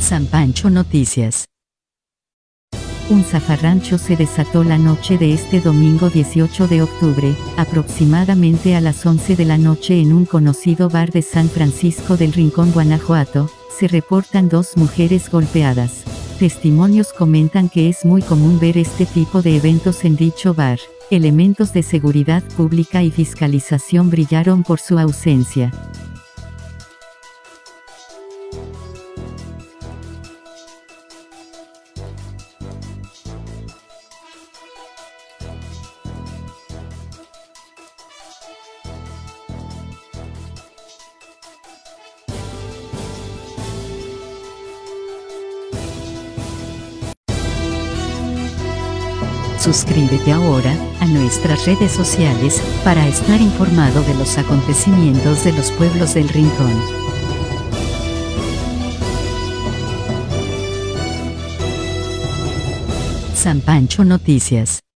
San Pancho Noticias. Un zafarrancho se desató la noche de este domingo 18 de octubre, aproximadamente a las 11 de la noche en un conocido bar de San Francisco del Rincón, Guanajuato. Se reportan dos mujeres golpeadas. Testimonios comentan que es muy común ver este tipo de eventos en dicho bar. Elementos de seguridad pública y fiscalización brillaron por su ausencia. Suscríbete ahora a nuestras redes sociales para estar informado de los acontecimientos de los pueblos del Rincón. San Pancho Noticias.